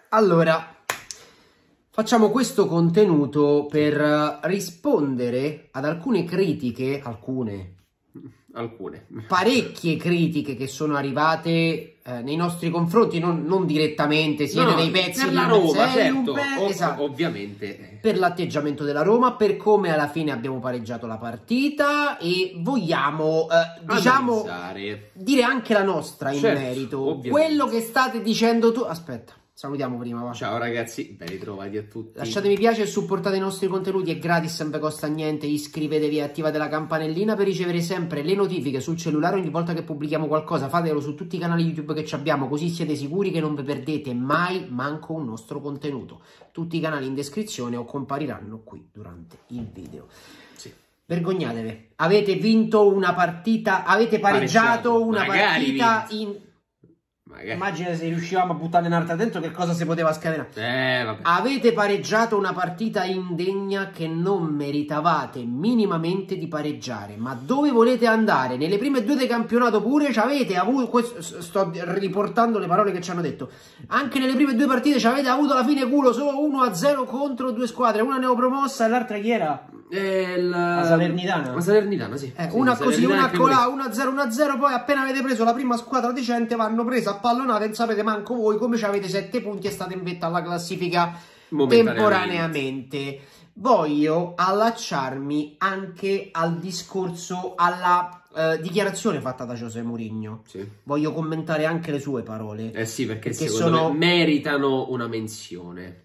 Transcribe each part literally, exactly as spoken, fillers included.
Allora, facciamo questo contenuto per rispondere ad alcune critiche, alcune, alcune, parecchie critiche che sono arrivate eh, nei nostri confronti, non, non direttamente, siete no, dei pezzi per di la Roma, certo, pe... ov esatto. ovviamente. Per l'atteggiamento della Roma, per come alla fine abbiamo pareggiato la partita e vogliamo, eh, diciamo, analizzare, dire anche la nostra in certo, merito. ovviamente. Quello che state dicendo tu... Aspetta. Salutiamo prima, va. Ciao ragazzi, ben ritrovati a tutti. Lasciate mi piace e supportate i nostri contenuti, è gratis, non vi costa niente. Iscrivetevi e attivate la campanellina per ricevere sempre le notifiche sul cellulare ogni volta che pubblichiamo qualcosa. Fatelo su tutti i canali YouTube che abbiamo, così siete sicuri che non vi perdete mai manco un nostro contenuto. Tutti i canali in descrizione o compariranno qui durante il video. Sì. Vergognatevi, avete vinto una partita, avete pareggiato, pareggiato. una Magari partita vinto. in... Magari. Immagina se riuscivamo a buttare un'altra dentro, che cosa si poteva scatenare. Eh, vabbè. Avete pareggiato una partita indegna che non meritavate minimamente di pareggiare. Ma dove volete andare? Nelle prime due del campionato pure ci avete avuto, sto riportando le parole che ci hanno detto, anche nelle prime due partite ci avete avuto alla fine culo, solo uno a zero contro due squadre, una neopromossa e l'altra chi era? Eh, la... la Salernitana. La Salernitana, sì. Eh, sì una così, una colà, una uno a zero, uno a zero, poi appena avete preso la prima squadra decente vanno presa a pallonate, non sapete manco voi come ci avete sette punti e state in vetta alla classifica temporaneamente. Voglio allacciarmi anche al discorso, alla eh, dichiarazione fatta da José Mourinho. Sì. Voglio commentare anche le sue parole. Eh sì, perché, perché secondo sono... me meritano una menzione.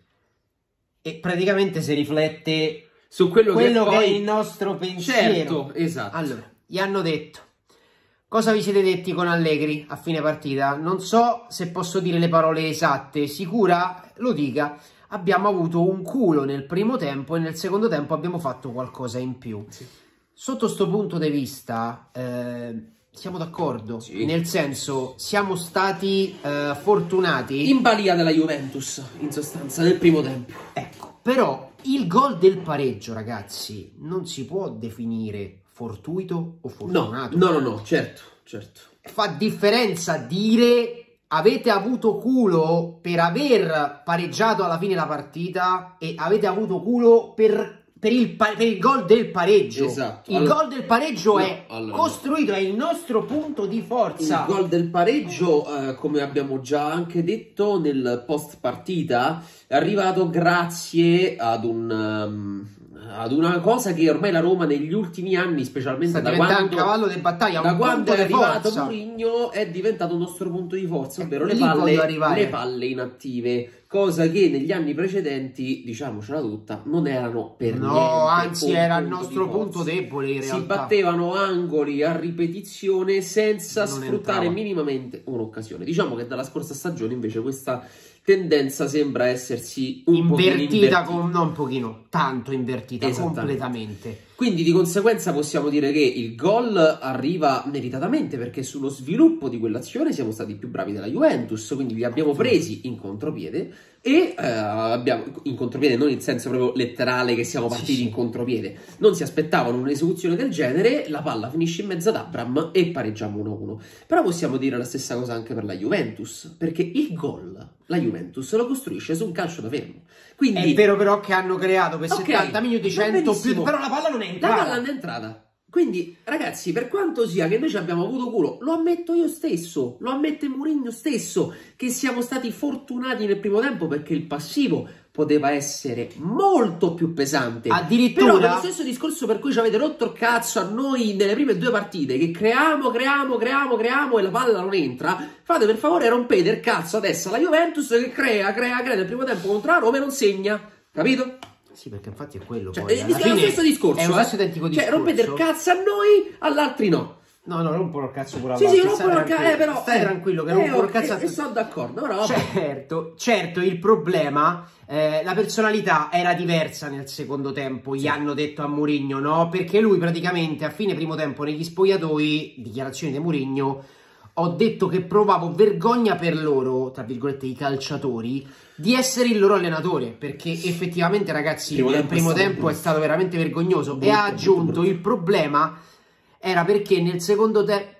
E praticamente si riflette su quello, quello che, che poi... è il nostro pensiero. Certo, esatto. Allora, gli hanno detto: cosa vi siete detti con Allegri a fine partita? Non so se posso dire le parole esatte, sicura lo dica. Abbiamo avuto un culo nel primo tempo e nel secondo tempo abbiamo fatto qualcosa in più. Sì. Sotto sto punto di vista eh, siamo d'accordo, sì. Nel senso siamo stati eh, fortunati. In balia della Juventus, in sostanza, nel primo tempo. Ecco, però il gol del pareggio, ragazzi, non si può definire fortuito o fortunato. No, no, no, no, certo, certo. Fa differenza dire avete avuto culo per aver pareggiato alla fine la partita e avete avuto culo per, per, il, per il gol del pareggio. Esatto. Il allora, gol del pareggio no, è allora, costruito, è il nostro punto di forza. Il gol del pareggio, eh, come abbiamo già anche detto nel post partita, è arrivato grazie ad un... Um, ad una cosa che ormai la Roma negli ultimi anni, specialmente sta da quando, un cavallo di battaglia, da un quando è arrivato forza. Mourinho, è diventato un nostro punto di forza, ovvero le Lì palle, le palle inattive, cosa che negli anni precedenti, diciamocela tutta, non erano per no, niente. No, anzi era il nostro punto debole in realtà. Si battevano angoli a ripetizione senza non sfruttare entrava. minimamente un'occasione. Diciamo che dalla scorsa stagione invece questa tendenza sembra essersi un invertita, con, non un pochino, tanto invertita completamente. Quindi di conseguenza possiamo dire che il gol arriva meritatamente perché sullo sviluppo di quell'azione siamo stati più bravi della Juventus, quindi li abbiamo presi in contropiede e eh, abbiamo in contropiede non in senso proprio letterale che siamo partiti sì, in contropiede, non si aspettavano un'esecuzione del genere, la palla finisce in mezzo ad Abraham e pareggiamo uno a uno. Però possiamo dire la stessa cosa anche per la Juventus, perché il gol la Juventus lo costruisce su un calcio da fermo. Quindi è vero però che hanno creato per okay, settanta minuti cento più, però la palla non è entrata. La palla non è entrata. Quindi, ragazzi, per quanto sia che noi ci abbiamo avuto culo, lo ammetto io stesso, lo ammette Mourinho stesso, che siamo stati fortunati nel primo tempo perché il passivo poteva essere molto più pesante. Addirittura... Però lo stesso discorso per cui ci avete rotto il cazzo a noi nelle prime due partite, che creiamo, creiamo, creiamo, creiamo e la palla non entra, fate per favore rompete il cazzo adesso alla Juventus che crea, crea, crea nel primo tempo contro la Roma e non segna, capito? Sì, perché infatti è quello. Cioè, poi, è, è lo stesso discorso. È lo stesso identico discorso. Cioè, rompete il cazzo a noi, all'altri no. No, no, rompo il cazzo pure a Sì, sì, rompo il cazzo, eh, però... Stai eh, tranquillo che eh, rompo il oh, cazzo a E sono d'accordo, però... Certo, certo, il problema... Eh, la personalità era diversa nel secondo tempo, sì. Gli hanno detto a Mourinho, no? Perché lui praticamente a fine primo tempo negli spogliatoi, dichiarazioni di Mourinho, ho detto che provavo vergogna per loro, tra virgolette i calciatori, di essere il loro allenatore, perché effettivamente ragazzi il primo, primo tempo è stato veramente vergognoso. Molto, e ha aggiunto molto il problema era perché nel secondo tempo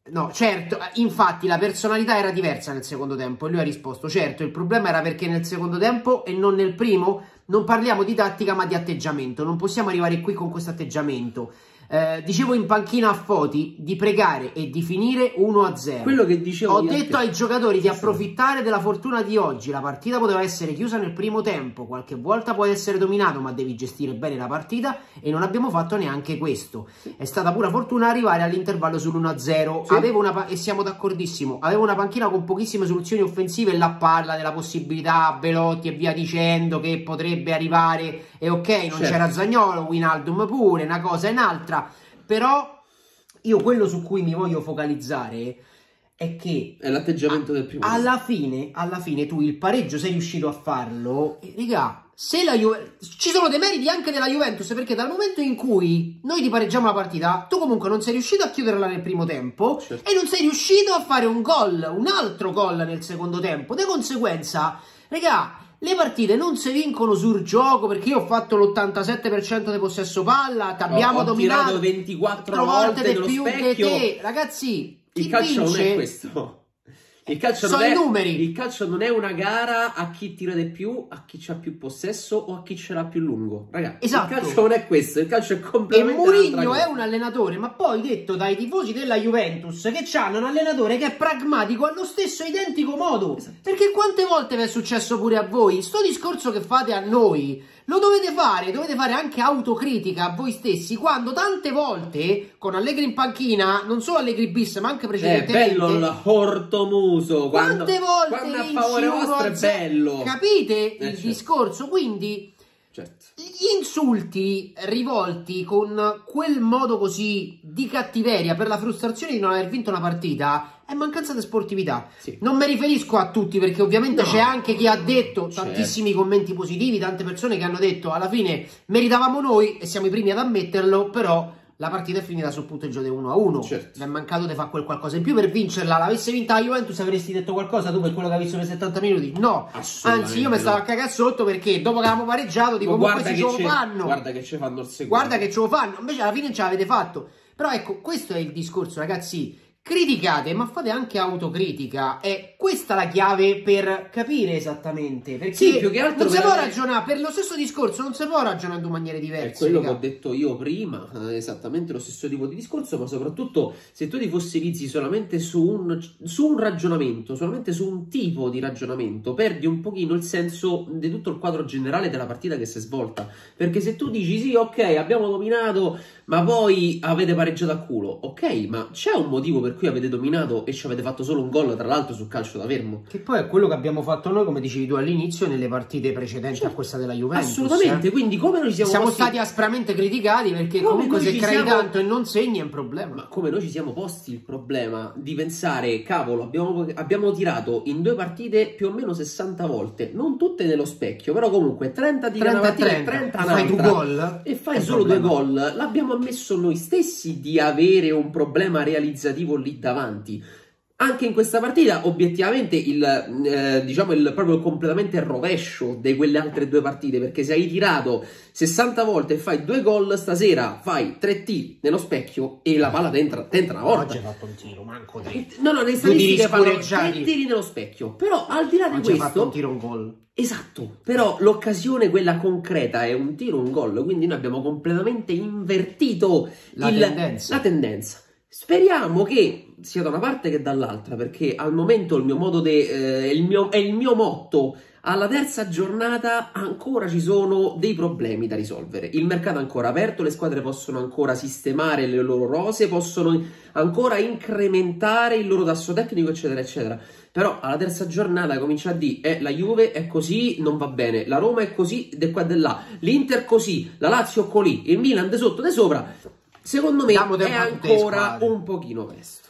No, certo, infatti la personalità era diversa nel secondo tempo e lui ha risposto, certo, il problema era perché nel secondo tempo e non nel primo non parliamo di tattica ma di atteggiamento, non possiamo arrivare qui con questo atteggiamento. Eh, dicevo in panchina a Foti di pregare e di finire uno a zero. Quello che dicevo Ho detto ai giocatori di sì, approfittare della fortuna di oggi. La partita poteva essere chiusa nel primo tempo, qualche volta può essere dominato, ma devi gestire bene la partita e non abbiamo fatto neanche questo. Sì. È stata pura fortuna arrivare all'intervallo sull'uno a zero. Sì. Avevo una e siamo d'accordissimo. Avevo una panchina con pochissime soluzioni offensive e la parla della possibilità Belotti e via dicendo che potrebbe arrivare e ok, non c'era certo. Zaniolo, Wijnaldum pure, una cosa e un'altra. Però io quello su cui mi voglio focalizzare è che è l'atteggiamento del primo alla fine, alla fine tu il pareggio sei riuscito a farlo e raga, se la Juve... ci sono dei meriti anche della Juventus, perché dal momento in cui noi ti pareggiamo la partita tu comunque non sei riuscito a chiuderla nel primo tempo certo. e non sei riuscito a fare un gol, un altro gol nel secondo tempo. Di conseguenza raga, le partite non si vincono sul gioco, perché io ho fatto l'ottantasette per cento di possesso palla, ti abbiamo dominato tirato ventiquattro volte di più che te. Ragazzi, chi il calcio vince... non è questo. Il calcio, sono non i è, numeri. Il calcio non è una gara a chi tira di più, a chi c'ha più possesso o a chi ce l'ha più lungo. Ragazzi, esatto. Il calcio non è questo, il calcio è completamente. E Mourinho è un allenatore, ma poi detto dai tifosi della Juventus che hanno un allenatore che è pragmatico allo stesso identico modo. Esatto. Perché quante volte vi è successo pure a voi? Sto discorso che fate a noi lo dovete fare, dovete fare anche autocritica a voi stessi, quando tante volte con Allegri in panchina, non solo Allegri bis ma anche precedentemente, è bello il cortomuso, quante quando, volte quando a favore vostro è bello, capite eh, il certo. discorso? Quindi certo. gli insulti rivolti con quel modo così di cattiveria per la frustrazione di non aver vinto una partita è mancanza di sportività. Sì. Non mi riferisco a tutti, perché ovviamente no. c'è anche chi ha detto tantissimi certo. commenti positivi, tante persone che hanno detto alla fine meritavamo noi e siamo i primi ad ammetterlo, però la partita è finita sul punteggio di uno a uno. Certo. Mi è mancato di fare quel qualcosa in più per vincerla. L'avesse vinta la Juventus avresti detto qualcosa tu per quello che hai visto per settanta minuti? No, anzi io mi stavo no. a cagare sotto, perché dopo che avevamo pareggiato dico ma questi ce lo fanno. Guarda che ce fanno il secondo. Guarda che ce lo fanno, invece alla fine ce l'avete fatto. Però ecco, questo è il discorso, ragazzi. Criticate, ma fate anche autocritica. È questa la chiave per capire esattamente. Perché sì, più che altro non si può ragionare per lo stesso discorso, non si può ragionare in due maniere diverse. È quello raga. che ho detto io prima, esattamente lo stesso tipo di discorso, ma soprattutto se tu ti fossilizzi solamente su un, su un ragionamento, solamente su un tipo di ragionamento, perdi un pochino il senso di tutto il quadro generale della partita che si è svolta. Perché se tu dici sì, ok, abbiamo dominato, ma poi avete pareggiato a culo, ok, ma c'è un motivo per cui avete dominato e ci avete fatto solo un gol, tra l'altro sul calcio da fermo, che poi è quello che abbiamo fatto noi, come dicevi tu all'inizio, nelle partite precedenti certo. a questa della Juventus. Assolutamente, eh? quindi come noi siamo siamo posti... stati aspramente criticati, perché come comunque se crei siamo... tanto e non segni è un problema. Ma come noi ci siamo posti il problema di pensare, cavolo, abbiamo, abbiamo tirato in due partite più o meno sessanta volte, non tutte nello specchio, però comunque trenta di una mattina e trenta fai due gol e fai solo due gol. L'abbiamo ammesso noi stessi di avere un problema realizzativo lì davanti. Anche in questa partita, obiettivamente, il, eh, diciamo il proprio completamente il rovescio di quelle altre due partite, perché se hai tirato sessanta volte e fai due gol, stasera fai tre tiri nello specchio e la palla ti entra, entra una volta. Oggi hai fatto un tiro, manco tre. No, no, le statistiche fanno tre tiri nello specchio, però al di là di questo... Oggi hai fatto un tiro, un gol. Esatto, però l'occasione, quella concreta, è un tiro, un gol, quindi noi abbiamo completamente invertito la, il, tendenza. la tendenza. Speriamo che sia da una parte che dall'altra, perché al momento il mio modo de, eh, il mio, è il mio motto. Alla terza giornata ancora ci sono dei problemi da risolvere. Il mercato è ancora aperto, le squadre possono ancora sistemare le loro rose, possono ancora incrementare il loro tasso tecnico, eccetera, eccetera. Però alla terza giornata comincia a dire eh, la Juve è così, non va bene, la Roma è così, de qua e de là, l'Inter così, la Lazio colì, il Milan de sotto, de sopra. Secondo me è ancora un pochino presto.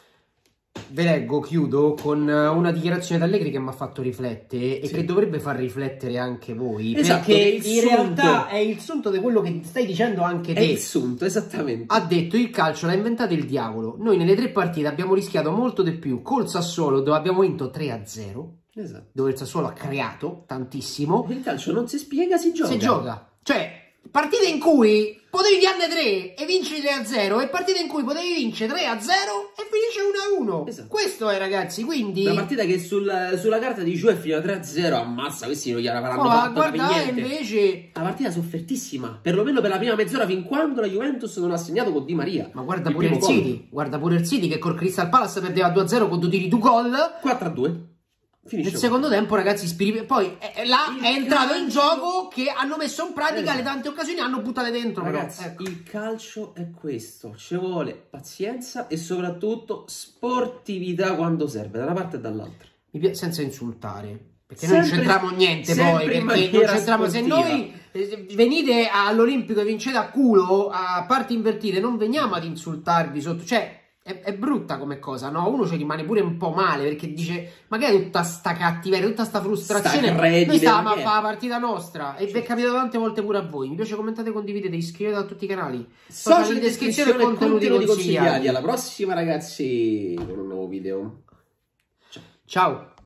Ve leggo, chiudo con una dichiarazione d'Allegri che mi ha fatto riflettere e sì. che dovrebbe far riflettere anche voi, esatto, perché in sunto. realtà è il sunto di quello che stai dicendo anche te. È il sunto, esattamente. Ha detto il calcio l'ha inventato il diavolo. Noi nelle tre partite abbiamo rischiato molto di più. Col Sassuolo, dove abbiamo vinto tre a zero, esatto. dove il Sassuolo ha creato tantissimo. Il calcio non si spiega, si gioca. Si gioca. Cioè, partite in cui potevi darne tre e vinci tre a zero, e partite in cui potevi vincere tre a zero e finisce uno a uno. Esatto. Questo è, ragazzi, quindi... Una partita che sul, sulla carta di Juve fino a tre a zero, ammazza, questi non gliela faranno fatta per niente. Invece... Una partita soffertissima, perlomeno per la prima mezz'ora, fin quando la Juventus non ha segnato con Di Maria. Ma guarda pure il City, guarda pure il City che col Crystal Palace perdeva due a zero con due tiri, due gol. quattro a due. Finisce nel secondo tempo, ragazzi, spiri... poi eh, là il è entrato calcio... in gioco che hanno messo in pratica esatto. le tante occasioni, hanno buttate dentro. Ragazzi, però. Ecco. Il calcio è questo, ci vuole pazienza e soprattutto sportività quando serve, da una parte e dall'altra. Senza insultare, perché sempre, noi non c'entriamo niente poi, perché non c'entriamo, se noi eh, venite all'Olimpico e vincete a culo, a parti invertite, non veniamo ad insultarvi sotto, cioè... È, è brutta come cosa, no? Uno ci rimane pure un po' male perché dice magari tutta sta cattiveria, tutta sta frustrazione, sta noi stavamo a fare la partita nostra e vi è capitato tante volte pure a voi. Mi piace, commentate, condividete, iscrivetevi a tutti i canali, social in descrizione e contenuti, contenuti consigliati. Alla prossima, ragazzi, con un nuovo video. Ciao. Ciao.